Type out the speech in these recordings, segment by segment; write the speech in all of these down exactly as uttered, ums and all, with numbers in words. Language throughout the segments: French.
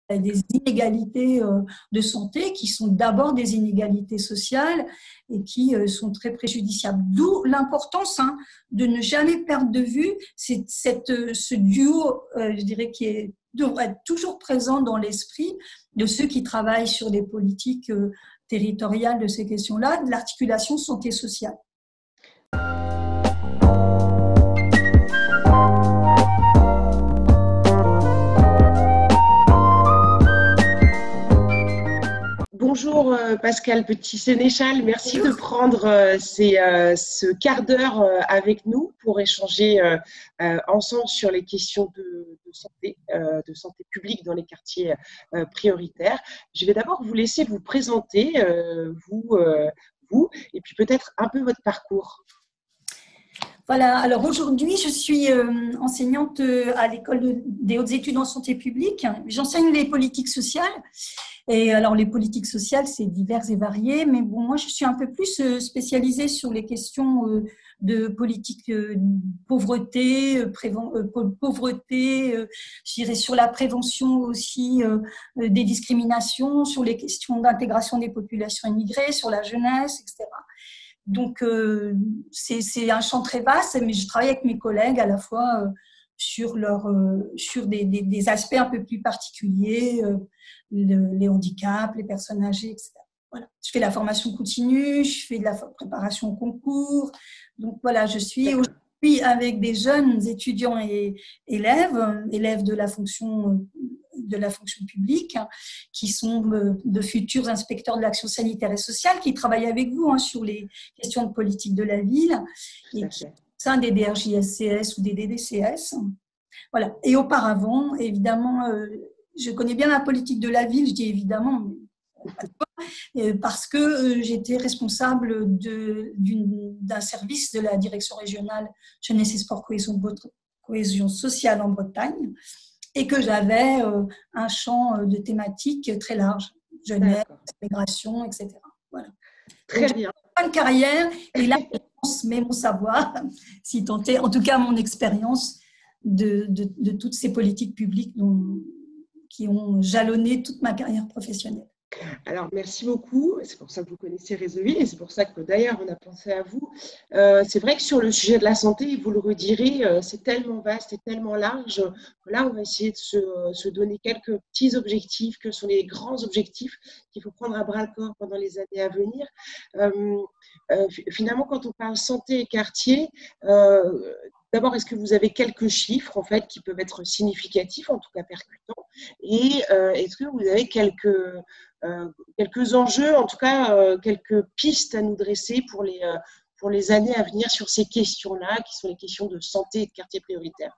des inégalités de santé qui sont d'abord des inégalités sociales et qui sont très préjudiciables. D'où l'importance hein, de ne jamais perdre de vue cette, cette, ce duo, euh, je dirais, qui est, devrait être toujours présent dans l'esprit de ceux qui travaillent sur des politiques euh, territoriales de ces questions-là, de l'articulation santé sociale. Bonjour Pascal Petit-Sénéchal, merci de prendre euh, ces, euh, ce quart d'heure euh, avec nous pour échanger euh, euh, ensemble sur les questions de, de santé, euh, de santé publique dans les quartiers euh, prioritaires. Je vais d'abord vous laisser vous présenter, euh, vous, euh, vous, et puis peut-être un peu votre parcours. Voilà, alors aujourd'hui, je suis euh, enseignante à l'école de, des hautes études en santé publique. J'enseigne les politiques sociales. Et alors, les politiques sociales, c'est divers et varié. Mais bon, moi, je suis un peu plus spécialisée sur les questions euh, de politique euh, pauvreté, euh, préven, euh, pauvreté, euh, je dirais sur la prévention aussi euh, des discriminations, sur les questions d'intégration des populations immigrées, sur la jeunesse, et cetera. Donc, euh, c'est un champ très vaste, mais je travaille avec mes collègues à la fois euh, sur, leur, euh, sur des, des, des aspects un peu plus particuliers, euh, le, les handicaps, les personnes âgées, et cetera. Voilà. Je fais la formation continue, je fais de la préparation au concours. Donc, voilà, je suis aujourd'hui avec des jeunes étudiants et élèves, élèves de la fonction de la fonction publique, qui sont de futurs inspecteurs de l'action sanitaire et sociale, qui travaillent avec vous hein, sur les questions de politique de la ville, et qui sont des D R J S C S ou des D D C S. Voilà. Et auparavant, évidemment, euh, je connais bien la politique de la ville, je dis évidemment, mais parce que j'étais responsable d'un service de la direction régionale Jeunesse et Sport Cohésion, Cohésion sociale en Bretagne, et que j'avais euh, un champ de thématiques très large, jeunesse, migration, et cetera. Voilà. Très Donc, bien. J'ai une carrière et là, je transmets mon savoir, si tant est, en tout cas mon expérience de, de, de toutes ces politiques publiques dont, qui ont jalonné toute ma carrière professionnelle. Alors, merci beaucoup. C'est pour ça que vous connaissez Réseau-Ville et c'est pour ça que d'ailleurs, on a pensé à vous. Euh, c'est vrai que sur le sujet de la santé, vous le redirez, euh, c'est tellement vaste et tellement large. Là, on va essayer de se, se donner quelques petits objectifs, que sont les grands objectifs qu'il faut prendre à bras-le-corps pendant les années à venir. Euh, euh, finalement, quand on parle santé et quartier, euh, d'abord, est-ce que vous avez quelques chiffres en fait qui peuvent être significatifs, en tout cas percutants, et euh, est-ce que vous avez quelques Euh, quelques enjeux, en tout cas euh, quelques pistes à nous dresser pour les, euh, pour les années à venir sur ces questions-là, qui sont les questions de santé et de quartier prioritaire.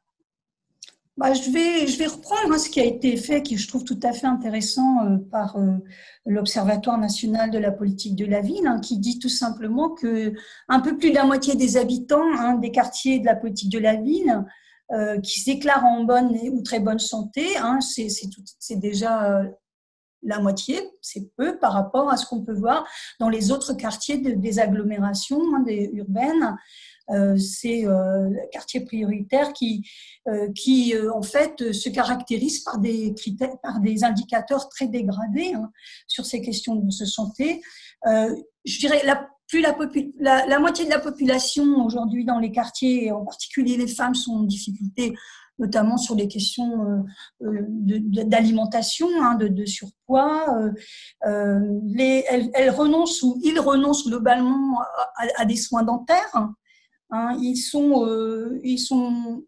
Bah, je, vais, je vais reprendre hein, ce qui a été fait, qui je trouve tout à fait intéressant euh, par euh, l'Observatoire national de la politique de la ville, hein, qui dit tout simplement qu'un peu plus de la moitié des habitants hein, des quartiers de la politique de la ville euh, qui se déclarent en bonne ou très bonne santé, hein, c'est déjà euh, la moitié, c'est peu par rapport à ce qu'on peut voir dans les autres quartiers de, des agglomérations hein, des urbaines. Euh, c'est euh, le quartier prioritaire qui, euh, qui euh, en fait, se caractérise par des critères, par des indicateurs très dégradés hein, sur ces questions de santé. Euh, je dirais la plus la, la, la moitié de la population aujourd'hui dans les quartiers, et en particulier les femmes, sont en difficulté, notamment sur les questions euh, d'alimentation, hein, de, de surpoids. Euh, euh, les, elles, elles renoncent ou ils renoncent globalement à, à des soins dentaires. Hein. Ils sont, euh, ils sont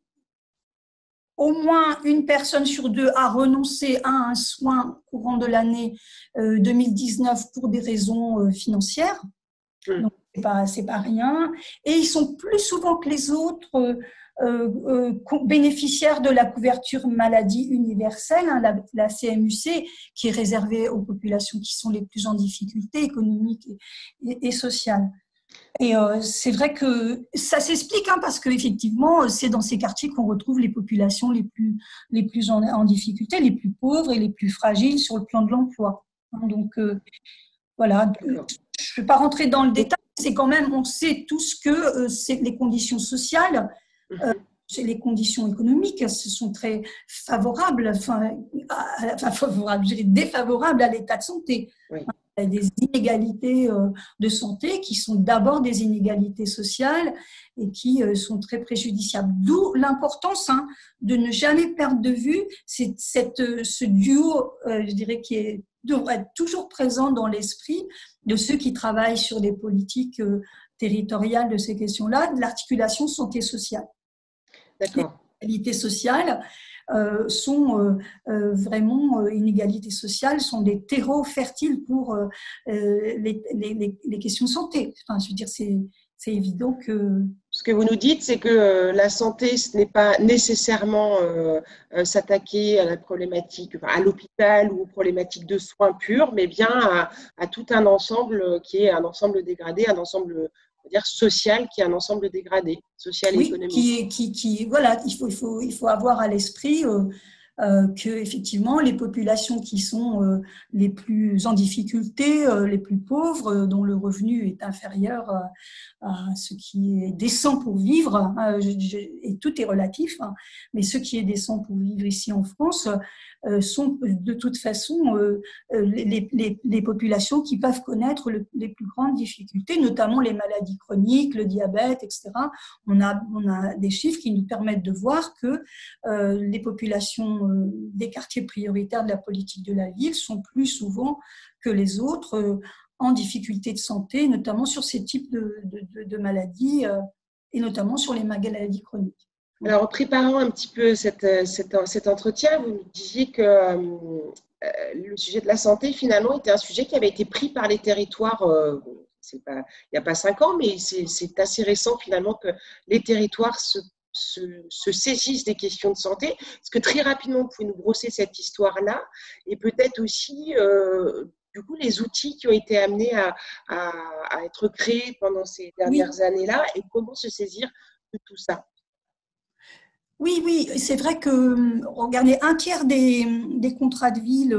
au moins une personne sur deux a renoncé à un soin courant de l'année euh, deux mille dix-neuf pour des raisons euh, financières. Donc, c'est pas, c'est pas rien. Et ils sont plus souvent que les autres euh, euh, bénéficiaires de la couverture maladie universelle, hein, la, la C M U C, qui est réservée aux populations qui sont les plus en difficulté économique et, et, et sociale. Et euh, c'est vrai que ça s'explique hein, parce qu'effectivement, c'est dans ces quartiers qu'on retrouve les populations les plus, les plus en, en difficulté, les plus pauvres et les plus fragiles sur le plan de l'emploi. Donc, euh, voilà. Je ne vais pas rentrer dans le détail, c'est quand même, on sait tous que euh, c'est les conditions sociales euh, les conditions économiques se sont très favorables, enfin, à, enfin favorables, je dirais défavorables à l'état de santé. Oui. Il y a des inégalités de santé qui sont d'abord des inégalités sociales et qui sont très préjudiciables. D'où l'importance hein, de ne jamais perdre de vue cette, cette, ce duo, euh, je dirais, qui est, devrait être toujours présent dans l'esprit de ceux qui travaillent sur des politiques euh, territoriales de ces questions-là, de l'articulation santé-sociale. D'accord. Les inégalités sociales euh, sont euh, euh, vraiment, euh, inégalités sociales, sont des terreaux fertiles pour euh, les, les, les questions de santé. Enfin, je veux dire, c'est, c'est évident que… Ce que vous nous dites, c'est que euh, la santé, ce n'est pas nécessairement euh, euh, s'attaquer à la problématique, enfin, à l'hôpital ou aux problématiques de soins purs, mais bien à, à tout un ensemble qui est un ensemble dégradé, un ensemble on va dire social qui est un ensemble dégradé, social et oui, économique. Qui, qui, qui, voilà, il faut, il faut, il faut avoir à l'esprit euh, euh, que effectivement les populations qui sont euh, les plus en difficulté, euh, les plus pauvres, euh, dont le revenu est inférieur à, à ce qui est décent pour vivre, hein, je, je, et tout est relatif, hein, mais ce qui est décent pour vivre ici en France euh, sont de toute façon euh, les, les, les populations qui peuvent connaître le, les plus grandes difficultés, notamment les maladies chroniques, le diabète, et cetera. On a, on a des chiffres qui nous permettent de voir que euh, les populations euh, des quartiers prioritaires de la politique de la ville sont plus souvent que les autres euh, en difficulté de santé, notamment sur ces types de, de, de maladies euh, et notamment sur les maladies chroniques. Alors, en préparant un petit peu cette, cette, cet entretien, vous nous disiez que euh, le sujet de la santé, finalement, était un sujet qui avait été pris par les territoires, euh, c'est pas, il n'y a pas cinq ans, mais c'est, c'est assez récent, finalement, que les territoires se, se, se saisissent des questions de santé. Est-ce que très rapidement, vous pouvez nous brosser cette histoire-là et peut-être aussi… Euh, du coup, les outils qui ont été amenés à, à, à être créés pendant ces dernières oui. années-là et comment se saisir de tout ça? Oui, oui, c'est vrai que, regardez, un tiers des, des contrats de ville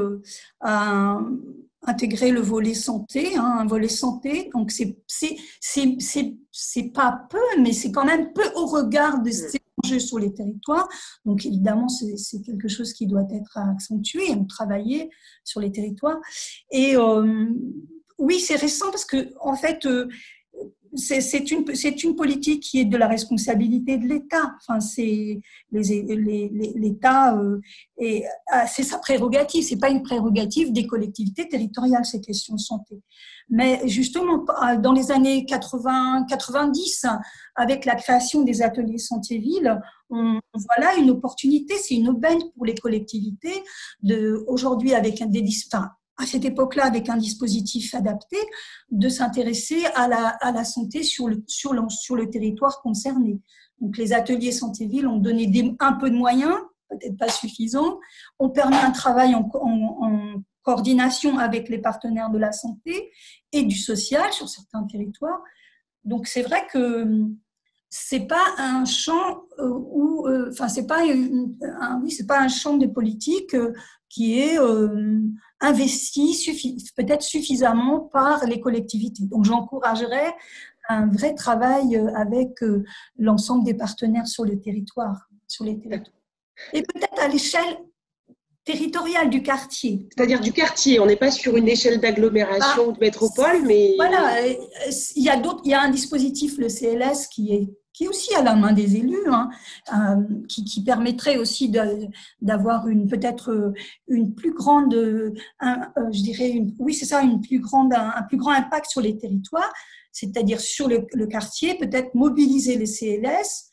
a intégré le volet santé, hein, un volet santé, donc c'est, c'est, c'est, c'est, c'est pas peu, mais c'est quand même peu au regard de ces enjeux sur les territoires. Donc évidemment, c'est, c'est quelque chose qui doit être accentué, hein, travailler sur les territoires. Et euh, oui, c'est récent parce que, en fait, euh, C'est, c'est, une, c'est une politique qui est de la responsabilité de l'État. Enfin, c'est les, les, les, l'État, euh, et, c'est sa prérogative. C'est pas une prérogative des collectivités territoriales ces questions de santé. Mais justement, dans les années quatre-vingts, quatre-vingt-dix, avec la création des ateliers santé-ville, on voilà une opportunité, c'est une aubaine pour les collectivités de aujourd'hui avec un des enfin, à cette époque-là, avec un dispositif adapté, de s'intéresser à la, à la santé sur le, sur, le, sur le territoire concerné. Donc, les ateliers santé-ville ont donné des, un peu de moyens, peut-être pas suffisants, ont permis un travail en, en, en coordination avec les partenaires de la santé et du social sur certains territoires. Donc, c'est vrai que c'est pas un champ où, enfin, c'est pas une, un, oui, c'est pas un champ de politique qui est euh, investi suffi, peut-être suffisamment par les collectivités. Donc, j'encouragerais un vrai travail avec euh, l'ensemble des partenaires sur le territoire, sur les territoires. Et peut-être à l'échelle territoriale du quartier. C'est-à-dire du quartier, on n'est pas sur une échelle d'agglomération ou ah, de métropole, mais… Voilà, il y a d'autres, il y a un dispositif, le C L S, qui est qui est aussi à la main des élus, hein, euh, qui, qui permettrait aussi de, d'avoir une peut-être une plus grande, un, euh, je dirais, une, oui c'est ça, une plus grande, un, un plus grand impact sur les territoires, c'est-à-dire sur le, le quartier, peut-être mobiliser les C L S,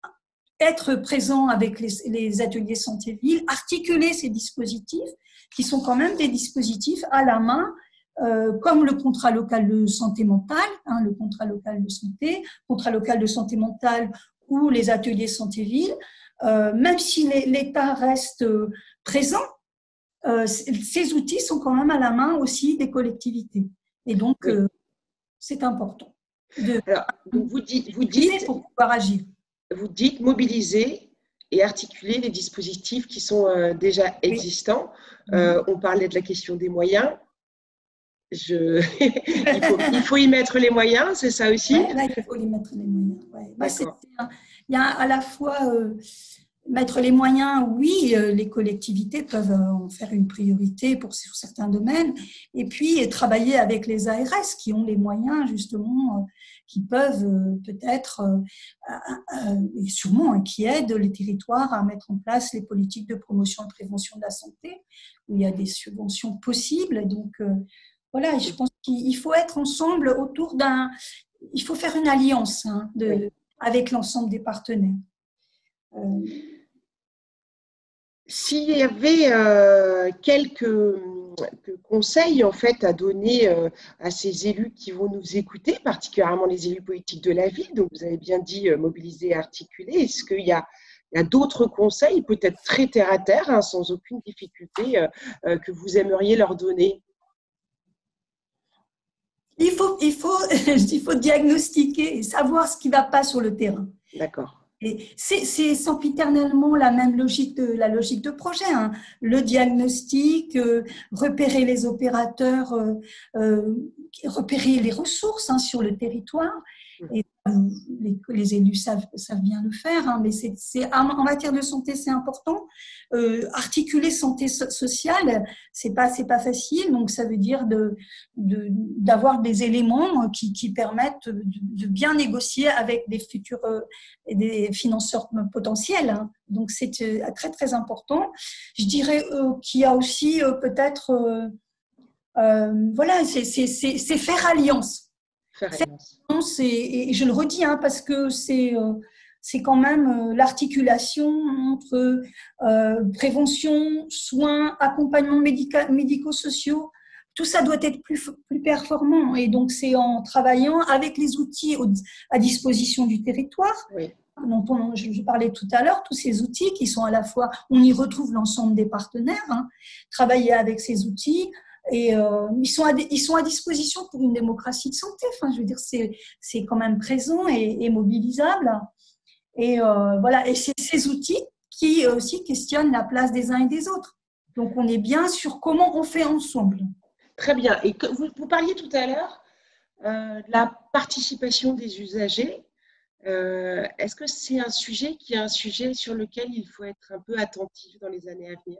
être présent avec les, les ateliers santé-ville, articuler ces dispositifs qui sont quand même des dispositifs à la main. Euh, comme le contrat local de santé mentale, hein, le contrat local de santé, contrat local de santé mentale ou les ateliers santé-ville, euh, même si les, l'État reste euh, présent, euh, ces outils sont quand même à la main aussi des collectivités. Et donc, oui. euh, c'est important. De, Alors, donc vous dites, vous dites, pour pouvoir agir. Vous dites mobiliser et articuler les dispositifs qui sont euh, déjà existants. Oui. Euh, on parlait de la question des moyens. Je… il, faut, il faut y mettre les moyens, c'est ça aussi? Ouais, là, il faut y mettre les moyens. Ouais. Bah, c'est, c'est un, il y a à la fois euh, mettre les moyens, oui, euh, les collectivités peuvent en faire une priorité pour sur certains domaines, et puis et travailler avec les A R S qui ont les moyens justement, euh, qui peuvent euh, peut-être euh, euh, et sûrement hein, qui aident les territoires à mettre en place les politiques de promotion et prévention de la santé où il y a des subventions possibles. Donc euh, voilà, je pense qu'il faut être ensemble autour d'un, il faut faire une alliance hein, de, Oui. avec l'ensemble des partenaires. Euh, S'il y avait euh, quelques, quelques conseils en fait à donner euh, à ces élus qui vont nous écouter, particulièrement les élus politiques de la ville, donc vous avez bien dit euh, mobiliser et articuler, est-ce qu'il y a, il y a d'autres conseils, peut-être très terre à terre, hein, sans aucune difficulté, euh, euh, que vous aimeriez leur donner? il, faut, il, faut, il faut diagnostiquer et savoir ce qui ne va pas sur le terrain. D'accord. Et c'est, c'est sempiternellement la même logique de la logique de projet. Hein. Le diagnostic, euh, repérer les opérateurs, euh, euh, repérer les ressources hein, sur le territoire. Et euh, les, les élus savent, savent bien le faire, hein, mais c'est, c'est, en matière de santé, c'est important. Euh, articuler santé so- sociale, c'est pas, c'est pas facile. Donc, ça veut dire de, de, d'avoir des éléments qui, qui permettent de, de bien négocier avec des futurs euh, des financeurs potentiels. Hein. Donc, c'est euh, très, très important. Je dirais euh, qu'il y a aussi euh, peut-être, euh, euh, voilà, c'est, c'est, c'est, c'est faire alliance. Faire Faire alliance. alliance, et, et je le redis, hein, parce que c'est, euh, c'est quand même euh, l'articulation entre euh, prévention, soins, accompagnement médica- médico-sociaux. Tout ça doit être plus, plus performant. Et donc, c'est en travaillant avec les outils au, à disposition du territoire, Oui. dont on, je parlais tout à l'heure, tous ces outils qui sont à la fois, on y retrouve l'ensemble des partenaires, hein, travailler avec ces outils, et euh, ils, sont à, ils sont à disposition pour une démocratie de santé. Enfin, je veux dire, c'est, c'est quand même présent et, et mobilisable. Et euh, voilà, et c'est ces outils qui aussi questionnent la place des uns et des autres. Donc, on est bien sur comment on fait ensemble. Très bien. Et que, vous, vous parliez tout à l'heure euh, de la participation des usagers. Euh, est-ce que c'est un sujet qui est un sujet sur lequel il faut être un peu attentif dans les années à venir?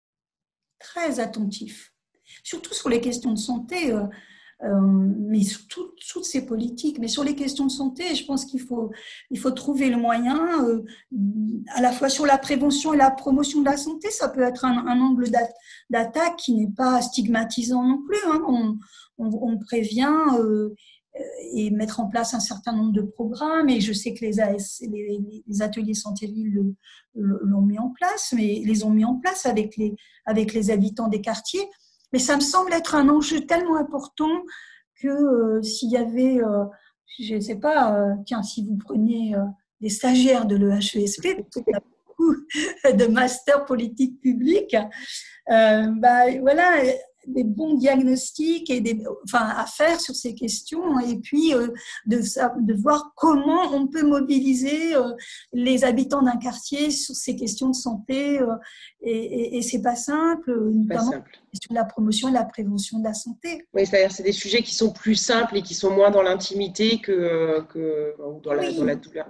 Très attentif. Surtout sur les questions de santé, euh, euh, mais sur tout, toutes ces politiques. Mais sur les questions de santé, je pense qu'il faut, il faut trouver le moyen, euh, à la fois sur la prévention et la promotion de la santé. Ça peut être un, un angle d'attaque qui n'est pas stigmatisant non plus. Hein. On, on, on prévient euh, et mettre en place un certain nombre de programmes. Et je sais que les, A S, les, les ateliers santé-ville l'ont mis en place, mais les ont mis en place avec les, avec les habitants des quartiers. Mais ça me semble être un enjeu tellement important que euh, s'il y avait, euh, je ne sais pas, euh, tiens, si vous prenez euh, des stagiaires de l'E H E S P, parce qu'il y a beaucoup de masters politique publique, euh, bah, voilà, des bons diagnostics et des, enfin, à faire sur ces questions, et puis euh, de, de voir comment on peut mobiliser euh, les habitants d'un quartier sur ces questions de santé, euh, et, et, et c'est pas simple, notamment Pas simple. la question de la promotion et de la prévention de la santé. Oui, c'est-à-dire c'est des sujets qui sont plus simples et qui sont moins dans l'intimité que, que ou dans la, dans la Oui, douleur.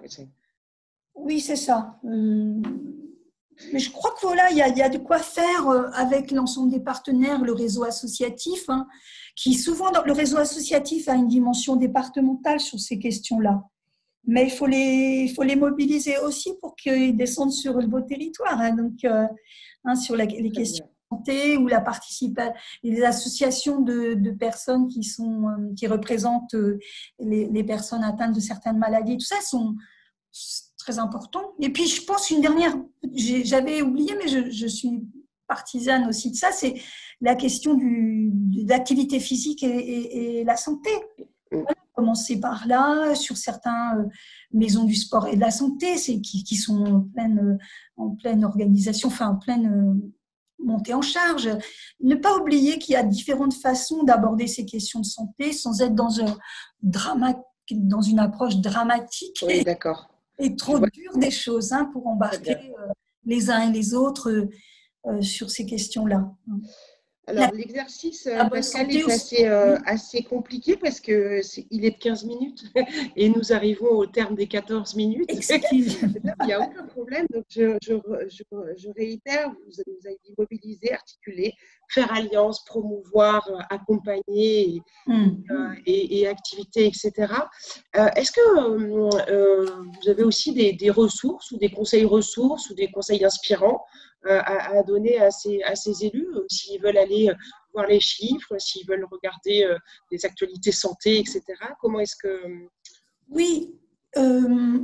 oui, c'est ça. Euh, Mais je crois que voilà, il y a, il y a de quoi faire avec l'ensemble des partenaires, le réseau associatif, hein, qui souvent, le réseau associatif a une dimension départementale sur ces questions-là. Mais il faut les, il faut les mobiliser aussi pour qu'ils descendent sur vos territoires. Hein, donc, euh, hein, sur la, les Très questions bien. de santé ou la participation, les associations de, de personnes qui, sont, qui représentent les, les personnes atteintes de certaines maladies, tout ça sont très important. Et puis, je pense une dernière, j'avais oublié, mais je, je suis partisane aussi de ça, c'est la question du, de l'activité physique et, et, et la santé. Voilà, commencer par là, sur certaines euh, maisons du sport et de la santé, c'est qui, qui sont en pleine, en pleine organisation, enfin en pleine euh, montée en charge. Ne pas oublier qu'il y a différentes façons d'aborder ces questions de santé sans être dans un drama, dans une approche dramatique. Oui, d'accord. Et trop dur des choses hein, pour embarquer euh, les uns et les autres euh, sur ces questions-là. Alors, l'exercice, la bonne Pascal, santé est aussi. assez, euh, assez compliqué parce que c'est, il est de quinze minutes et nous arrivons au terme des quatorze minutes. Excuse. Non, il n'y a aucun problème. Donc, je, je, je, je réitère, vous, vous avez dit mobiliser, articuler, faire alliance, promouvoir, euh, accompagner et, euh, et, et activités, et cetera. Euh, est-ce que euh, euh, vous avez aussi des, des ressources ou des conseils ressources ou des conseils inspirants À, à donner à ces, à ces élus, euh, s'ils veulent aller voir les chiffres, s'ils veulent regarder euh, les actualités santé, et cetera. Comment est-ce que… Oui, euh,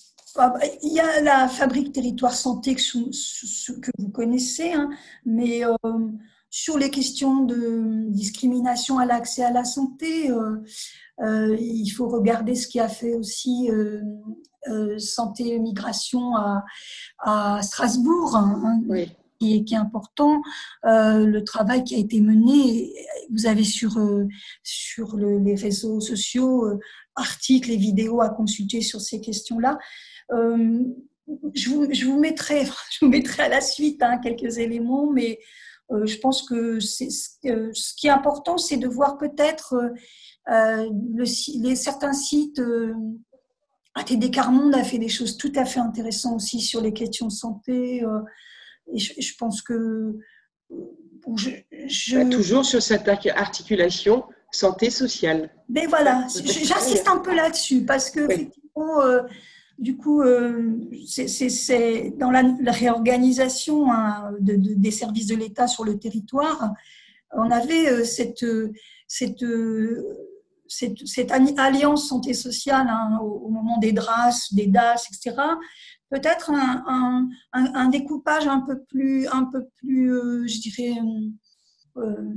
il y a la fabrique Territoire Santé que, que vous connaissez, hein, mais euh, sur les questions de discrimination à l'accès à la santé, euh, euh, il faut regarder ce qui a fait aussi euh, euh, Santé et Migration à, à Strasbourg, hein, Oui. qui, est, qui est important, euh, le travail qui a été mené. Vous avez sur, euh, sur le, les réseaux sociaux euh, articles et vidéos à consulter sur ces questions-là. Euh, je, vous, je, vous mettrai, je vous mettrai à la suite hein, quelques éléments, mais euh, je pense que c'est, euh, ce qui est important, c'est de voir peut-être euh, le, les, certains sites. Euh, A T D Quart Monde a fait des choses tout à fait intéressantes aussi sur les questions de santé. Euh, et je, je pense que je, je... Bah, toujours sur cette articulation santé sociale. Mais voilà, j'insiste un peu là-dessus parce que oui. Effectivement, euh, du coup, euh, c'est, c'est, c'est dans la, la réorganisation hein, de, de, des services de l'État sur le territoire, on avait euh, cette, cette, cette, cette alliance santé sociale hein, au, au moment des D R A S, des D A S, et cetera. Peut-être un, un, un, un découpage un peu plus, un peu plus euh, je dirais, euh,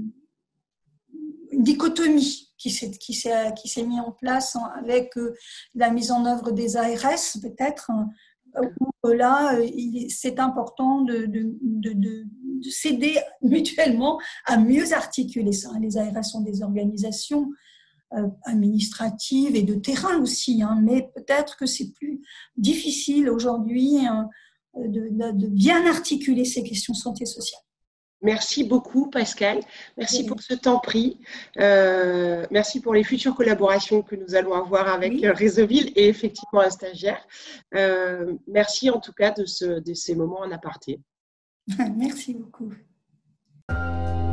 une dichotomie qui s'est, qui s'est, qui s'est mise en place avec la mise en œuvre des A R S, peut-être, où là, c'est important de, de, de, de s'aider mutuellement à mieux articuler ça. Les A R S sont des organisations administratives et de terrain aussi, hein, mais peut-être que c'est plus difficile aujourd'hui hein, de, de bien articuler ces questions santé sociale. Merci beaucoup, Pascal. Merci pour ce temps pris. Euh, merci pour les futures collaborations que nous allons avoir avec oui. Réseauville et effectivement un stagiaire. Euh, merci en tout cas de, ce, de ces moments en aparté. Merci beaucoup.